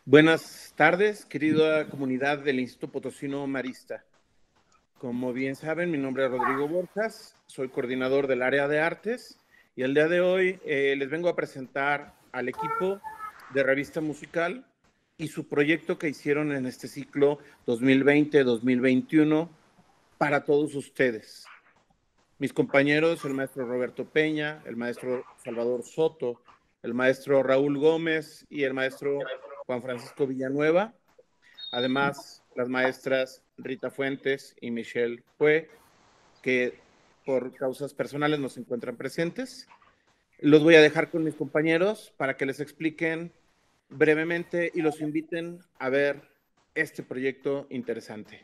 Buenas tardes, querida comunidad del Instituto Potosino Marista. Como bien saben, mi nombre es Rodrigo Borjas, soy coordinador del área de artes y el día de hoy les vengo a presentar al equipo de Revista Musical y su proyecto que hicieron en este ciclo 2020-2021 para todos ustedes. Mis compañeros, el maestro Roberto Peña, el maestro Salvador Soto, el maestro Raúl Gómez y el maestro Juan Francisco Villanueva. Además, las maestras Rita Fuentes y Michelle Hue, que por causas personales no se encuentran presentes. Los voy a dejar con mis compañeros para que les expliquen brevemente y los inviten a ver este proyecto interesante.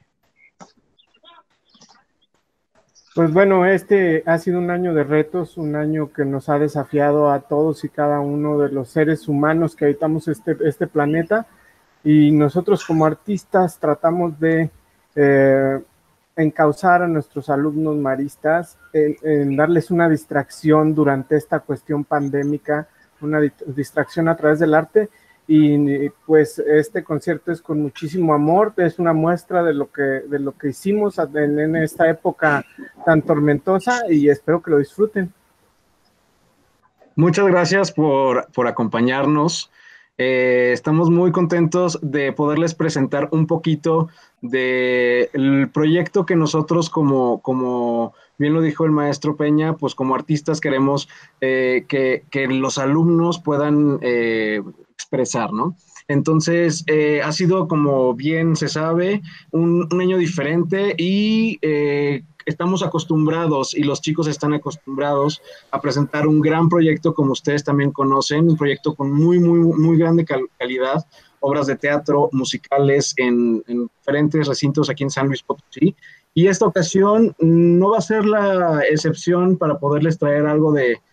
Pues bueno, este ha sido un año de retos, un año que nos ha desafiado a todos y cada uno de los seres humanos que habitamos este planeta, y nosotros como artistas tratamos de encauzar a nuestros alumnos maristas en darles una distracción durante esta cuestión pandémica, una distracción a través del arte. Y pues este concierto es con muchísimo amor, es una muestra de lo que hicimos en esta época tan tormentosa, y espero que lo disfruten. Muchas gracias por acompañarnos. Estamos muy contentos de poderles presentar un poquito del proyecto que nosotros, como bien lo dijo el maestro Peña, pues como artistas queremos que los alumnos puedan expresar, ¿no? Entonces, ha sido, como bien se sabe, un año diferente y estamos acostumbrados, y los chicos están acostumbrados a presentar un gran proyecto, como ustedes también conocen, un proyecto con muy grande calidad, obras de teatro, musicales en diferentes recintos aquí en San Luis Potosí. Y esta ocasión no va a ser la excepción para poderles traer algo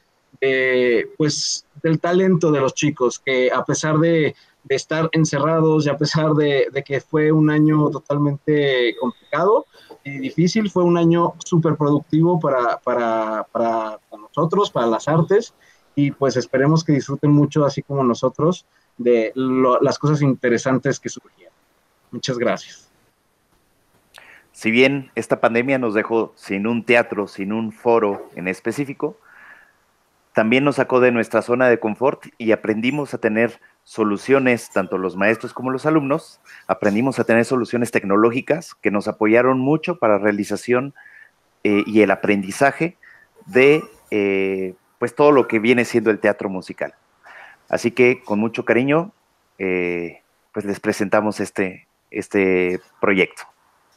pues, del talento de los chicos, que a pesar de estar encerrados y a pesar de que fue un año totalmente complicado y difícil, fue un año súper productivo para nosotros, para las artes, y pues esperemos que disfruten mucho, así como nosotros, de las cosas interesantes que surgieron. Muchas gracias. Si bien esta pandemia nos dejó sin un teatro, sin un foro en específico, también nos sacó de nuestra zona de confort y aprendimos a tener soluciones, tanto los maestros como los alumnos, aprendimos a tener soluciones tecnológicas que nos apoyaron mucho para la realización y el aprendizaje de pues todo lo que viene siendo el teatro musical. Así que con mucho cariño, pues les presentamos este proyecto.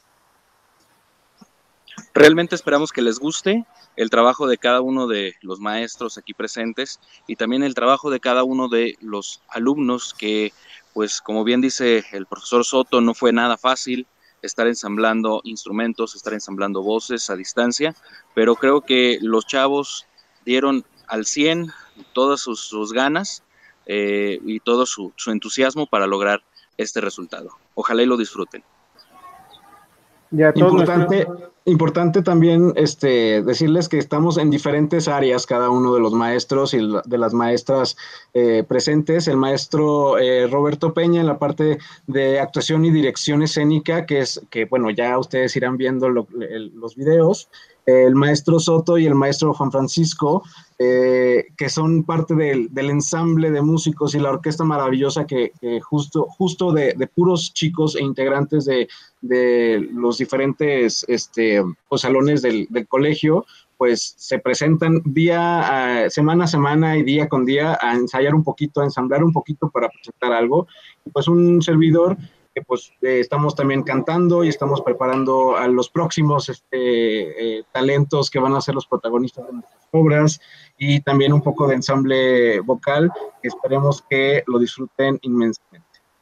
Realmente esperamos que les guste el trabajo de cada uno de los maestros aquí presentes y también el trabajo de cada uno de los alumnos que, pues como bien dice el profesor Soto, no fue nada fácil estar ensamblando instrumentos, estar ensamblando voces a distancia, pero creo que los chavos dieron al 100 todas sus ganas y todo su entusiasmo para lograr este resultado. Ojalá y lo disfruten. Importante también decirles que estamos en diferentes áreas, cada uno de los maestros y de las maestras presentes. El maestro Roberto Peña en la parte de actuación y dirección escénica, que bueno, ya ustedes irán viendo los videos. El maestro Soto y el maestro Juan Francisco, que son parte del ensamble de músicos y la orquesta maravillosa que justo de puros chicos e integrantes de los diferentes pues, salones del colegio, pues se presentan semana a semana y día con día a ensayar un poquito, a ensamblar un poquito para presentar algo. Y pues un servidor que pues estamos también cantando y estamos preparando a los próximos talentos que van a ser los protagonistas de nuestras obras, y también un poco de ensamble vocal, que esperemos que lo disfruten inmensamente.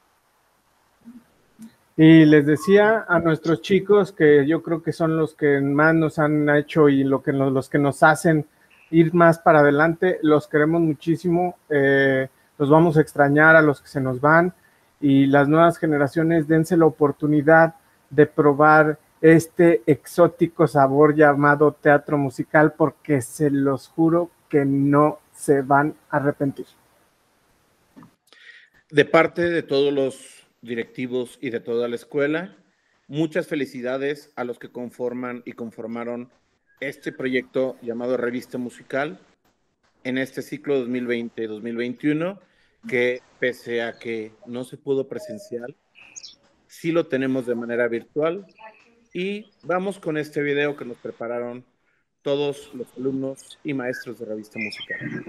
Y les decía a nuestros chicos, que yo creo que son los que más nos han hecho y los que nos hacen ir más para adelante, los queremos muchísimo, los vamos a extrañar a los que se nos van, y las nuevas generaciones dense la oportunidad de probar este exótico sabor llamado teatro musical, porque se los juro que no se van a arrepentir. De parte de todos los directivos y de toda la escuela, muchas felicidades a los que conforman y conformaron este proyecto llamado Revista Musical en este ciclo 2020-2021, que pese a que no se pudo presencial, sí lo tenemos de manera virtual. Y vamos con este video que nos prepararon todos los alumnos y maestros de Revista Musical.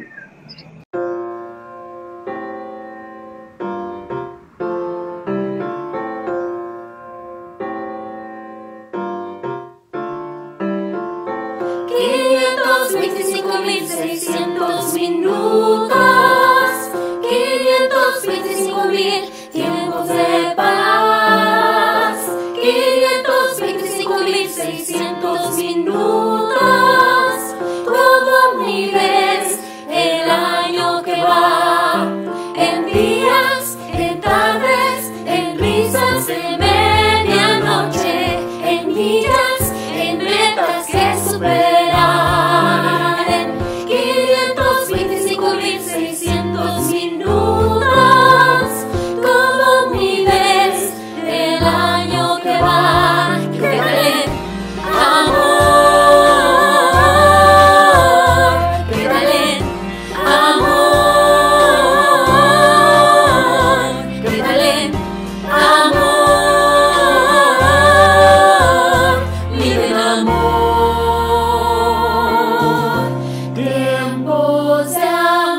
Minutos, 525.000 tiempos de paz, 525.600 minutos, como mides el año que va, en días, en tardes, en risas de medianoche, en millas, en metas que superar, en 525.600 minutos, como mides el año que va, quédale amor, quédale amor, quédale amor, mide el amor, tiempos de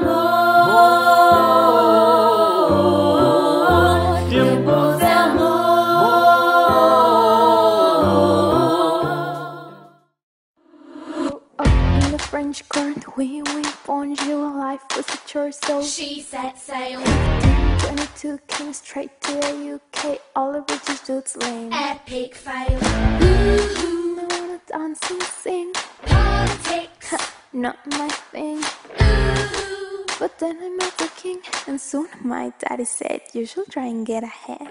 amor, tiempos de amor. Up in the French court, we bonjour, life was a chore, so She set sail, 22 came straight to the UK, all the British dudes lame. epic fail, I wanna dance and sing, politics, not my thing. But then I met the king, and soon my daddy said, you should try and get ahead.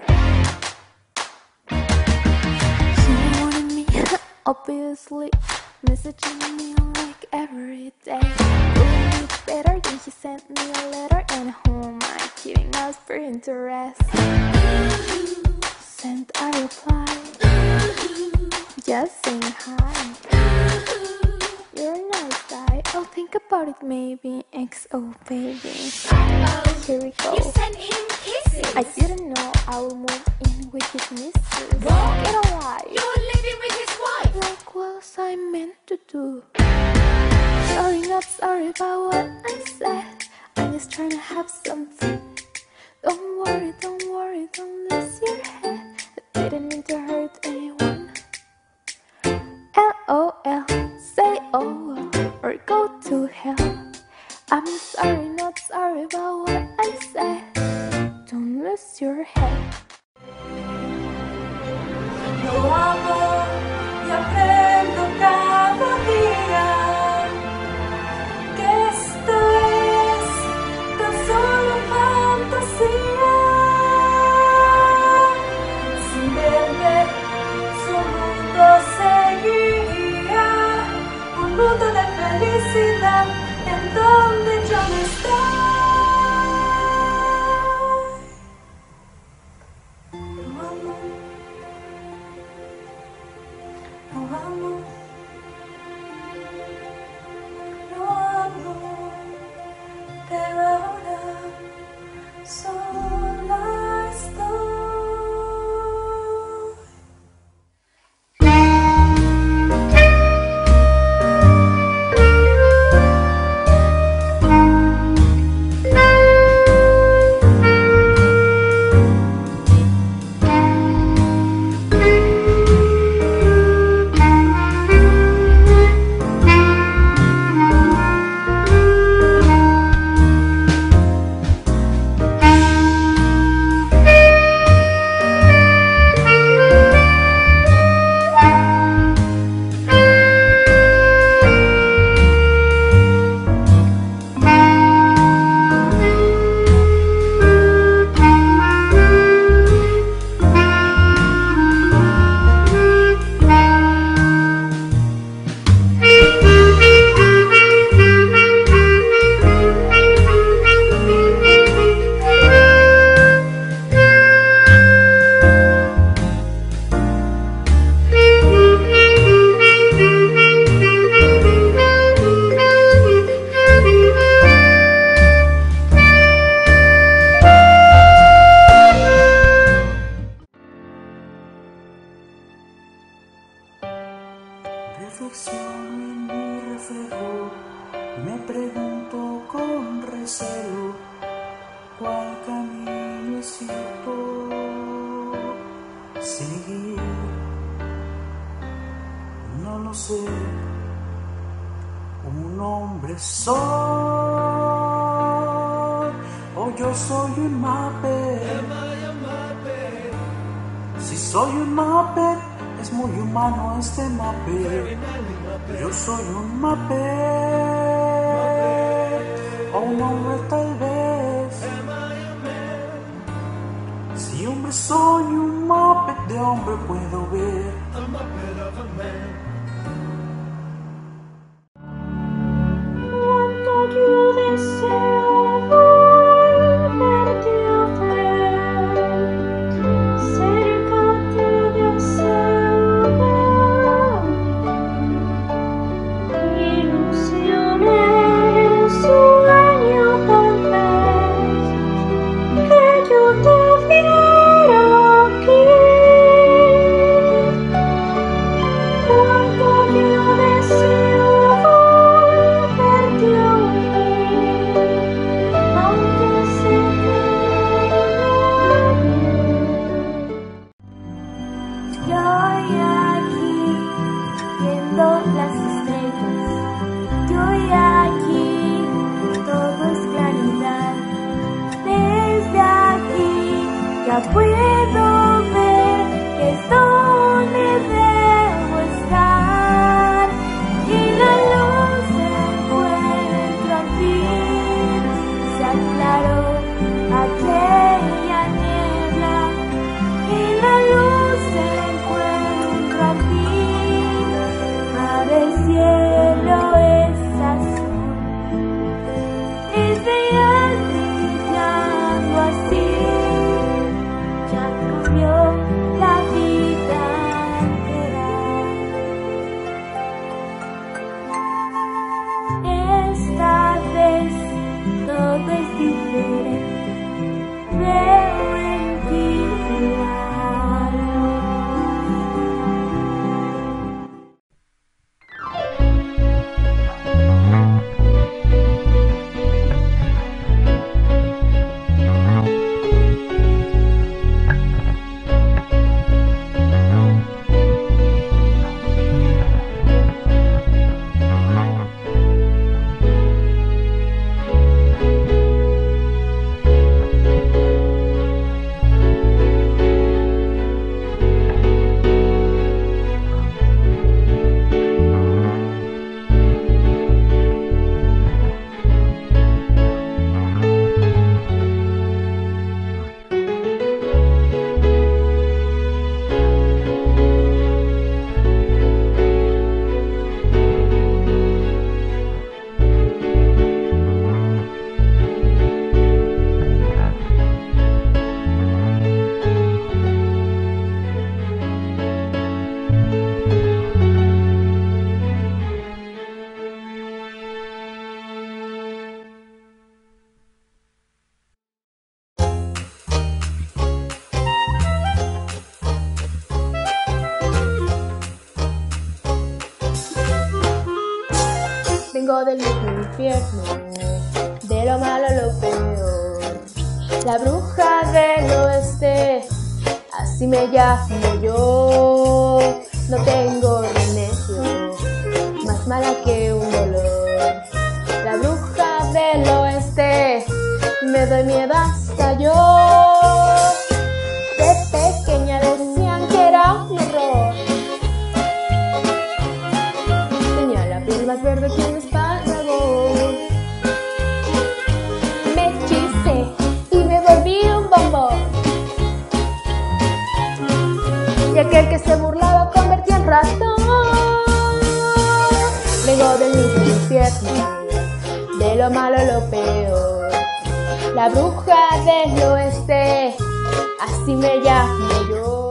He wanted me, obviously, messaging me like every day. Couldn't be better than he sent me a letter, and who am I kidding? Asked for interest. Sent a reply, just saying hi. You're a nice guy, I'll think about it maybe. XO baby, here we go. you sent him kisses. I didn't know I would move in with his missus. What? Get a life. You're living with his wife. Like what was I meant to do? Sorry, not sorry about what I said. I'm just trying to have some fun. Don't worry, don't lose your head. I didn't mean to hurt anyone. LOL, say oh well, or go to hell. I'm sorry, not sorry about what I said. Don't lose your head. Lo amo y aprendo cada día que esto es tan solo Reflexiono en mi reflejo, me pregunto con recelo cuál camino es cierto seguir. No lo sé, un hombre soy, o yo soy un Muppet. Si soy un Muppet, es muy humano este Muppet. Yo soy un Muppet, o un hombre tal vez. Si hombre soy un Muppet, de hombre puedo ver. Cuánto yo deseo volverte a ver, cerca te deseo ver, ilusiones, sueño tal vez, que yo te viera aquí. Cuánto yo deseo volverte a oír, aunque sé que estoy aquí viendo las estrellas, estoy aquí, todo es claridad. Desde aquí ya puedo ver que es donde debo estar, y la luz se encuentra al fin. Se aclaró aquella niebla, y la luz se encuentra al fin. Ahora el cielo es azul, es real brillando así. Ya cambió la vida entera. Esta vez todo es diferente. Veo en ti la luz. Vengo del mismo infierno, de lo malo lo peor. La bruja del oeste, así me llamo yo. No tengo remedio, más mala que un dolor. La bruja del oeste, me doy miedo hasta yo. De pequeña decían que era un error. Tenía la piel más verde que un espárrago. Me hechicé y me volví un bombón. Y aquel que se burlaba convertí en ratón. Vengo del mismo infierno, de lo malo lo peor. La bruja del oeste, así me llamo yo.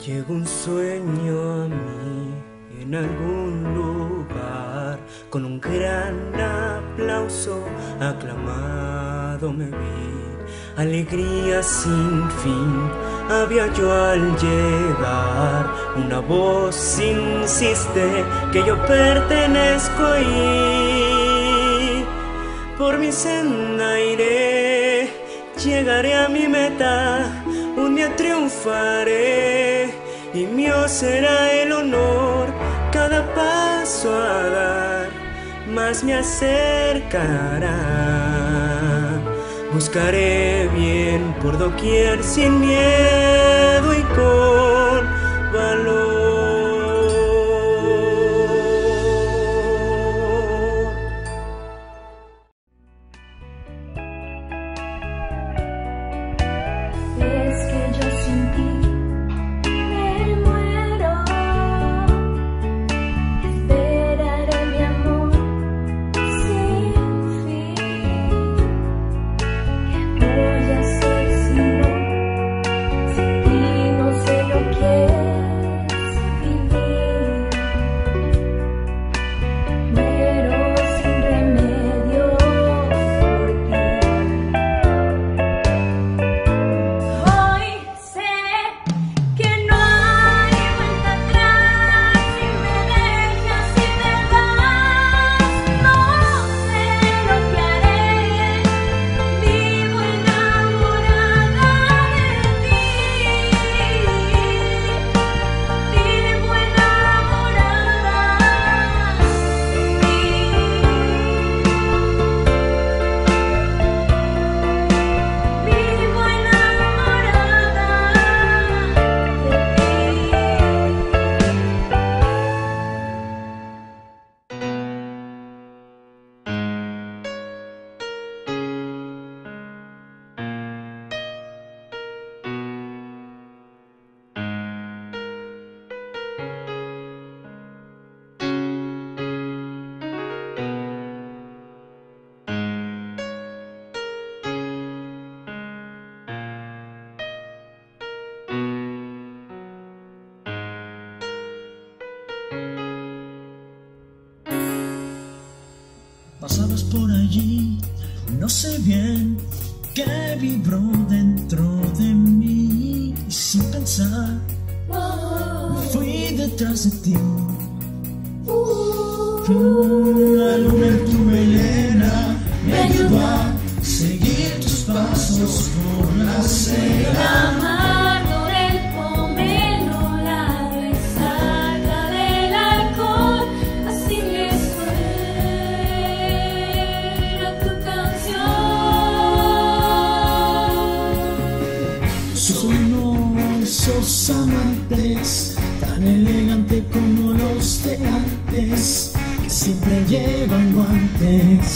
Llegó un sueño a mí en algún lugar, con un gran aplauso aclamado me vi. Alegría sin fin había yo al llegar, una voz insiste que yo pertenezco ahí. Por mi senda iré, llegaré a mi meta, un día triunfaré y mío será el honor cada paso a dar, más me acercará. Buscaré bien por doquier sin miedo y con valor. Es que yo sin ti me muero. Esperaré mi amor sin fin. ¿Qué voy a hacer si no? Sin ti no sé lo que es vivir. Muero sin remedio por ti. Hoy sé que no hay vuelta atrás, si me dejas y te vas, no sé lo que haré, vivo enamorada de ti, vivo enamorada de ti. Vivo Pasabas por allí, no sé bien qué vibró dentro de mí. Y sin pensar, me fui detrás de ti. La luna en tu melena me ayudó a seguir tus pasos por la el acera. amargo del pomelo, la resaca del alcohol, así me suena tu canción. Sos uno de esos amantes, tan elegante como los de antes, que siempre llevan guantes.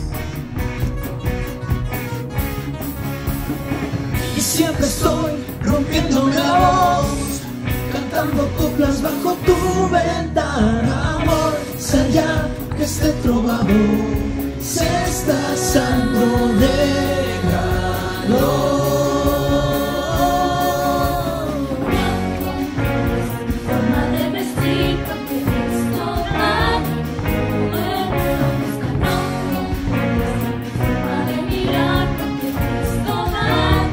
Y siempre estoy rompiéndome la voz, cantando coplas bajo tu ventana. Amor, sal ya que este trovador se está asando de calor. Tu forma de vestir, porque esto mal, no tu forma de mirar, porque esto mal,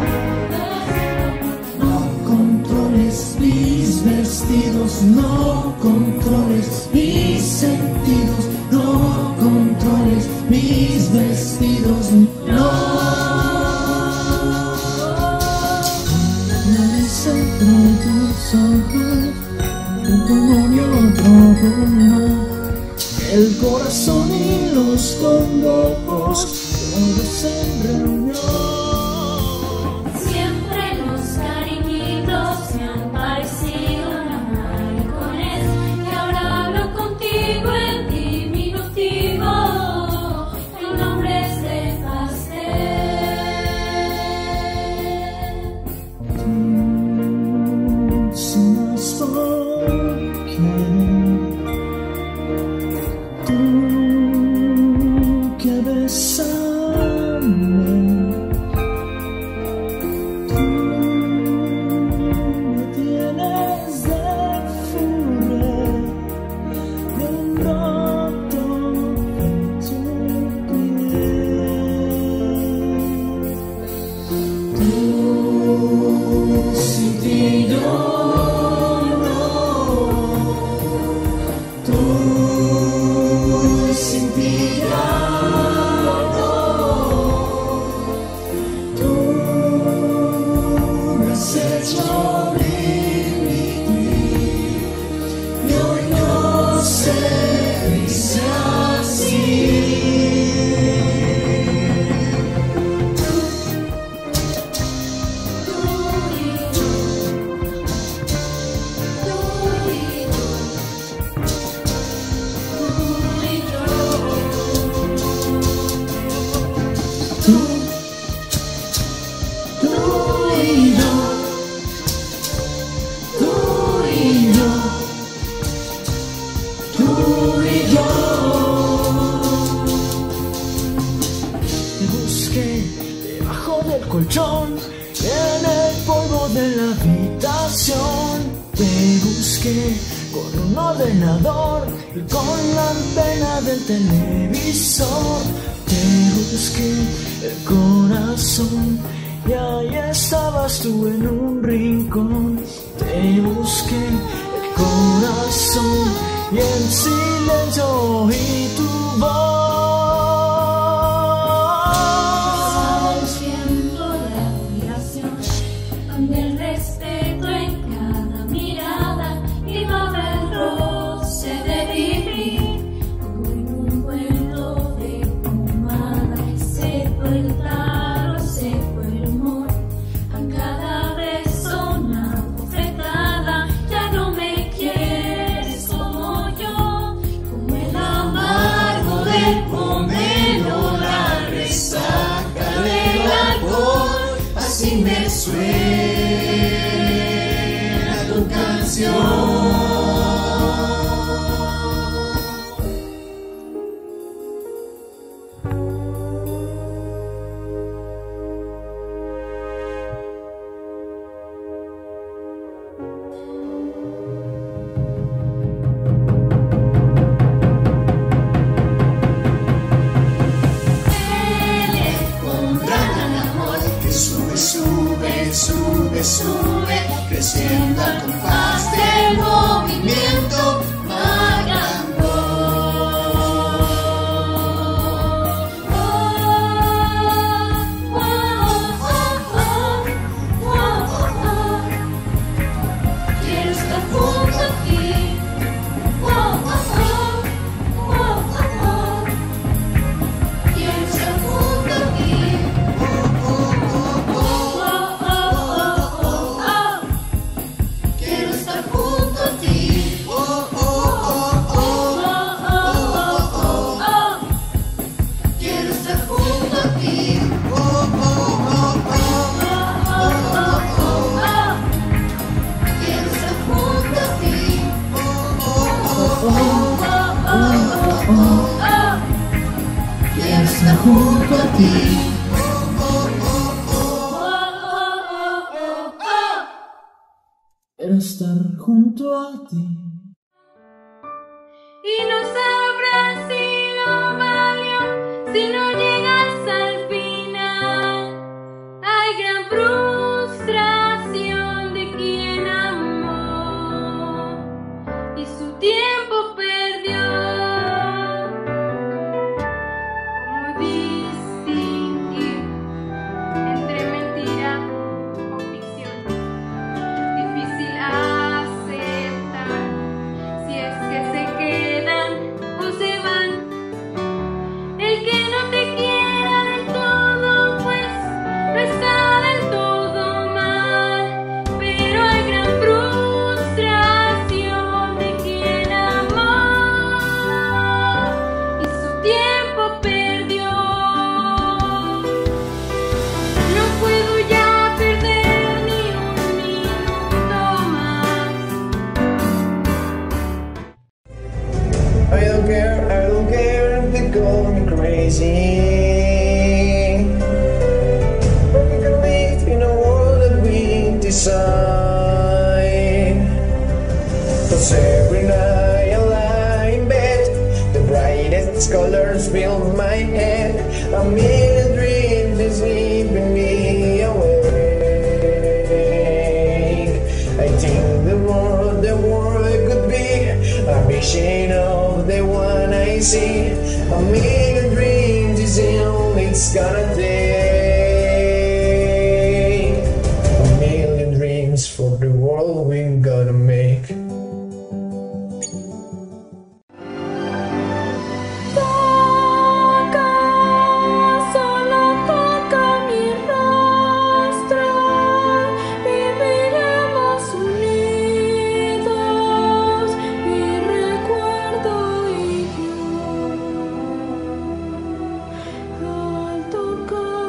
No controles mis vestidos, no controles mis sentidos, no controles mis vestidos, no. Es entre tus ojos, un pulmón y otro pulmón, el corazón y los condos, todos en reunión. siempre los cariñitos me han parecido maricones, y ahora hablo contigo en diminutivo, en nombres de pastel. Somos porque tú que besame colchón, en el polvo de la habitación. Te busqué con un ordenador y con la antena del televisor. Te busqué el corazón y ahí estabas tú en un rincón. Te busqué el corazón y en silencio oí tu voz. Me suena tu canción. Sube, creciendo al compás del movimiento vagabundo. Quiero estar junto a ti. Quiero estar junto a ti. Quiero estar junto a ti. Quiero estar junto a ti. Y no sabrás si lo valió, si no llegas al final. Hay gran frustración de quien amó y su tiempo perdió. ¿Cómo distinguir entre mentira o ficción? Es difícil aceptar si es que se quedan o se van. El que no te quiera del todo, pues no está del todo mal. Pero hay gran frustración de quien amó y su tiempo perdió. No puedo ya perder ni un minuto más. I don't care if they call me crazy. We can live in a world that we decide. 'Cause every night I lie in bed, the brightest colors fill my head. A million dreams is keeping me awake. I think the world could be a vision of the one I see. A million dreams is all it's gonna take. A million dreams for the world we're gonna make. Toca, solo toca mi rostro. Viviremos unidos, mi recuerdo y yo. Al tocar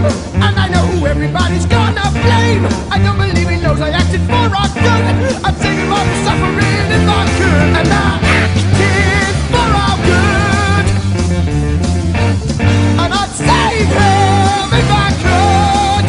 and I know who everybody's gonna blame. I don't believe he knows I acted for our good. I'd save him all the suffering if I could, and I acted for our good. And I'd save him if I could.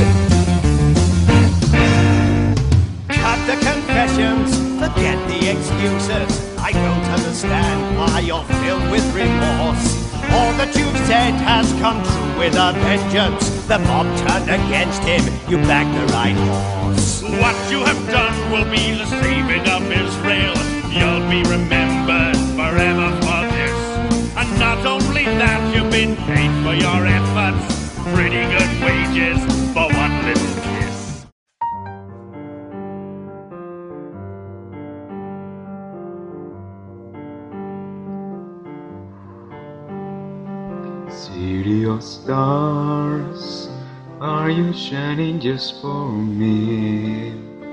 Cut the confessions, forget the excuses. I don't understand why you're filled with remorse. All that you've said has come true with a vengeance. The mob turned against him, you backed the right horse. What you have done will be the saving of Israel. You'll be remembered forever for this. And not only that, you've been paid for your efforts. Pretty good wages for one little kiss. City of stars, are you shining just for me?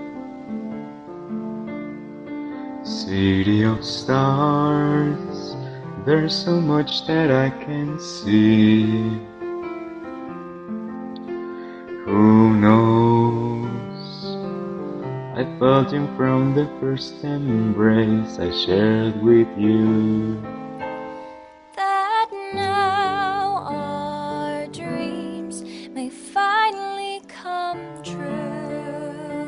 City of stars, there's so much that I can see. Who knows? I felt him from the first embrace I shared with you. That now our dreams may finally come true.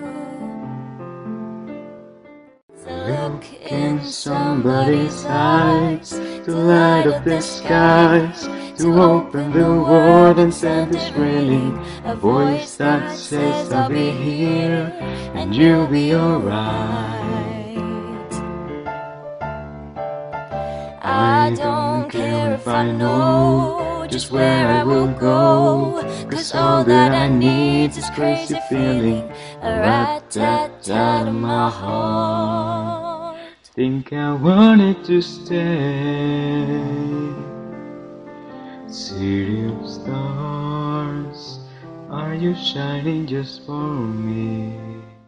Look in somebody's eyes, to light up the skies, to open the world and send this railing. A voice that says I'll be here and you'll be alright. I don't care if I know just where I will go, 'cause all that I need is this crazy feeling, a rat-tat-tat in my heart. Think I wanted to stay. City of stars, are you shining just for me?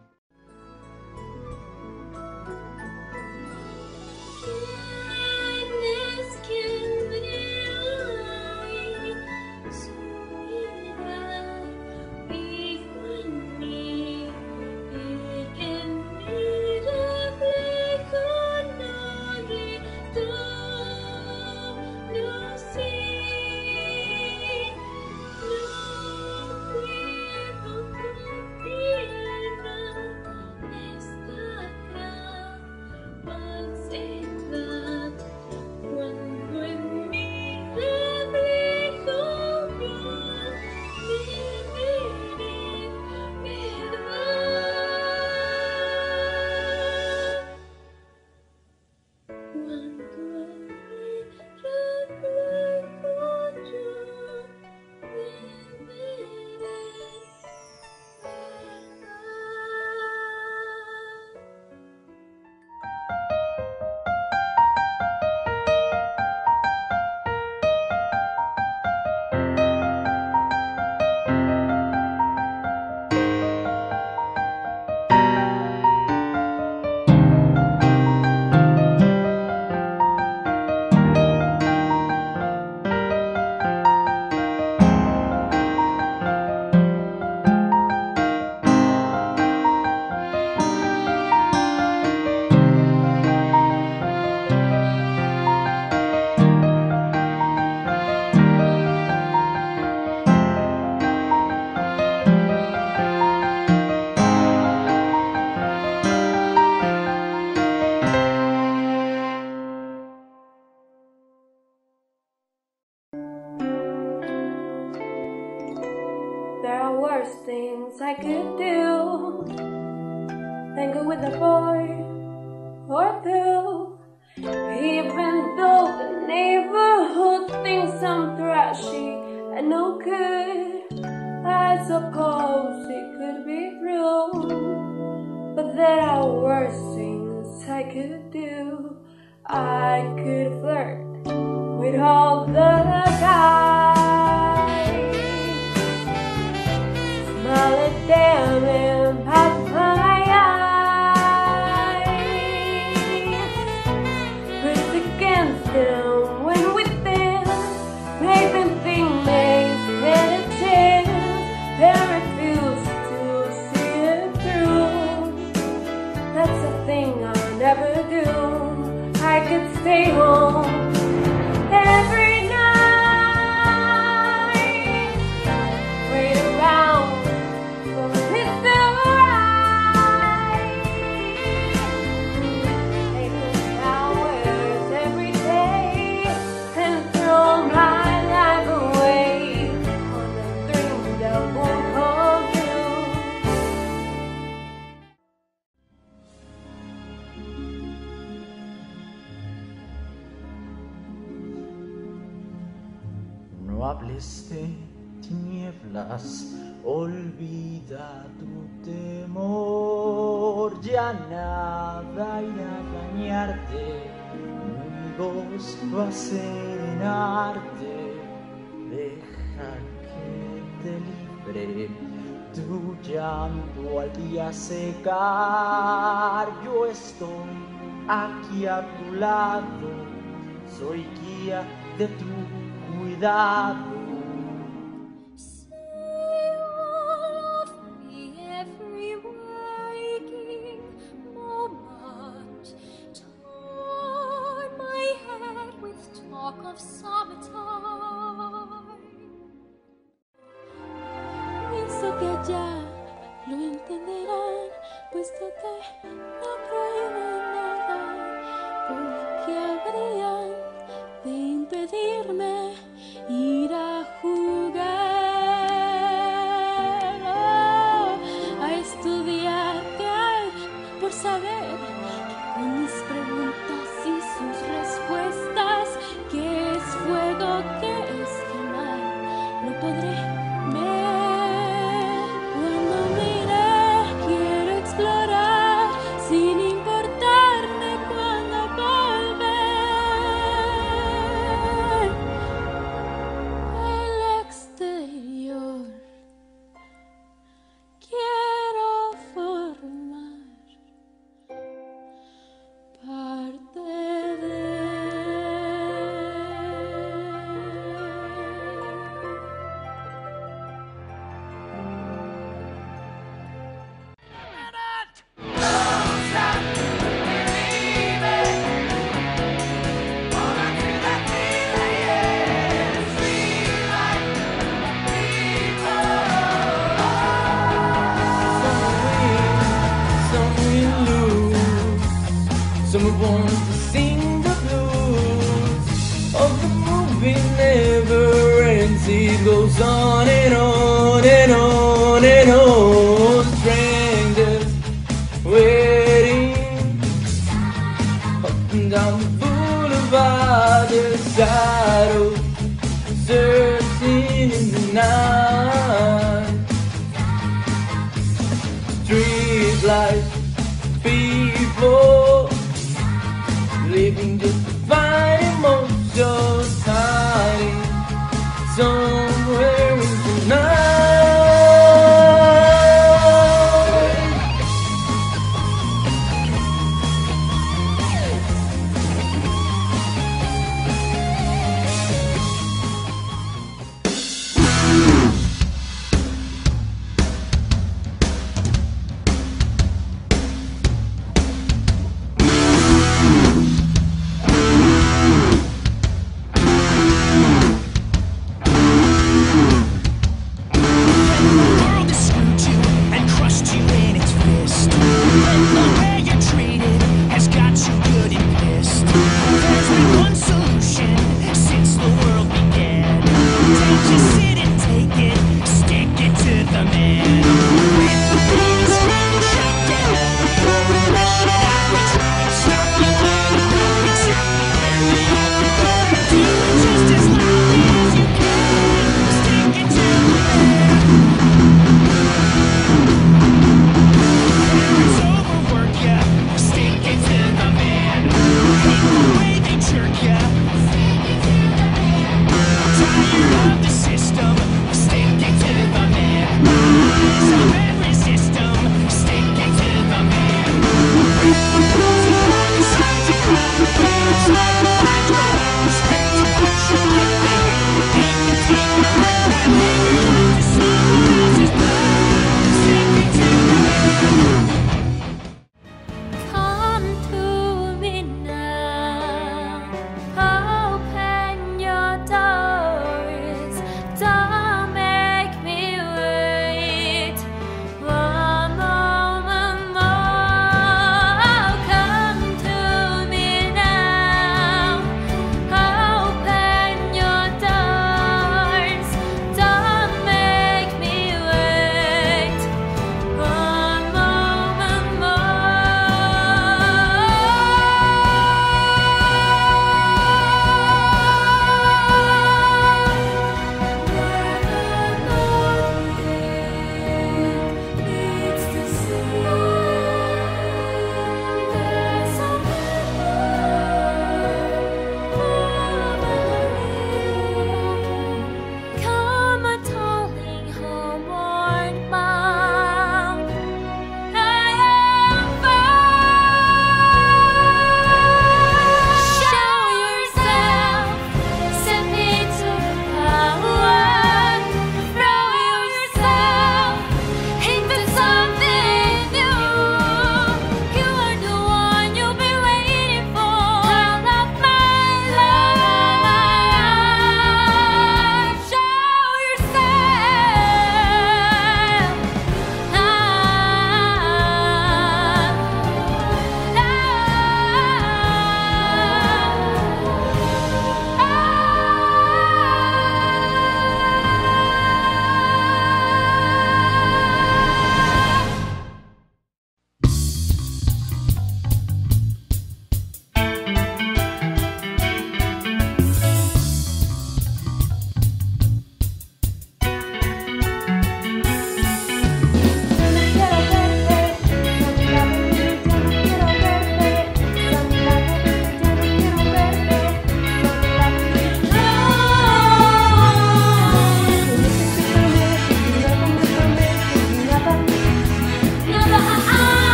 There are worse things I could do than go with a boy or two. Even though the neighborhood thinks I'm thrashy and no good, I suppose it could be true. But there are worse things I could do. I could flirt with all the guys, smile at them and pass my eyes, push against them when with them, make them think they stand a chance. That's a thing I'll never do. I could stay home every night, wait around for Mr. Right. Take the showers every day and throw my life away on the dreams that won't come true. No hables de tinieblas, olvida tu temor, ya nada irá a dañarte, mi voz va a serenarte, deja que te libre, tu llanto al día secar, yo estoy aquí a tu lado, soy guía de tu cuidado. Every waking moment, torn my head with talk of summertime. Pienso que allá lo entenderán, puesto que no prohíben nada, porque habrían de impedirme ir a jugar, a estudiar, ¿qué hay por saber? Con mis preguntas y sus respuestas, ¿qué es fuego, qué es quemar? Lo podré ver cuando mire, quiero explorar sin importarme cuando volver. El exterior quiero formar parte de. Some we lose, some are born to sing the blues of the movie never ends. It goes on and on and on and on. Strangers waiting up and down the boulevard, their shadows searching in the night. Street lights, people living just